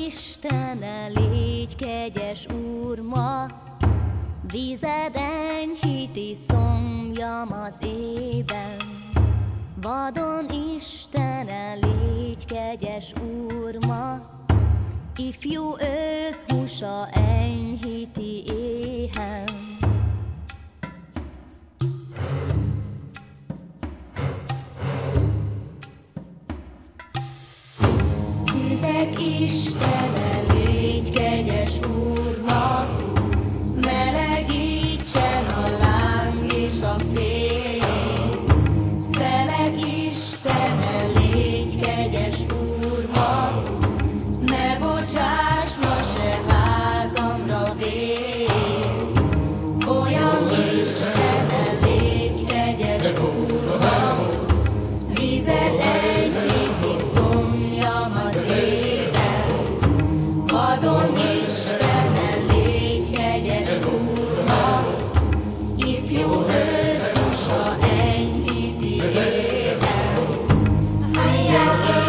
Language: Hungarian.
Istene, légy kegyes, Úr, ma, vized enyhíti szomjam az ében. Vadon Istene, légy kegyes, Úr, ma, ifjú ősz húsa enyhíti éhen. Tüzek Istene, légy kegyes, Úr, ma, melegítsen a láng és a fény. Szelek Istene, légy kegyes, Úr, ma, ne bocsáss ma se házamra vész. Folyam Istene, légy kegyes, Úr, ma, vizet enyhíti szomjam az éven. Vadon Istene, légy kegyes, Úr, ma, ifjú ősz húsa enyhíti éven.